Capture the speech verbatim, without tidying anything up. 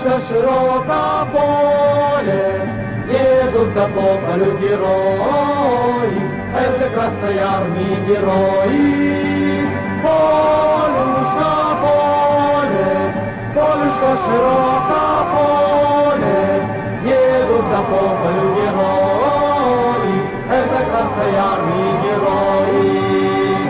Полюшка широко поле, едут до полю герои, это Красной Армии герои. Полюшка поле, полюшка широко поле, едут до полю герои, это Красной Армии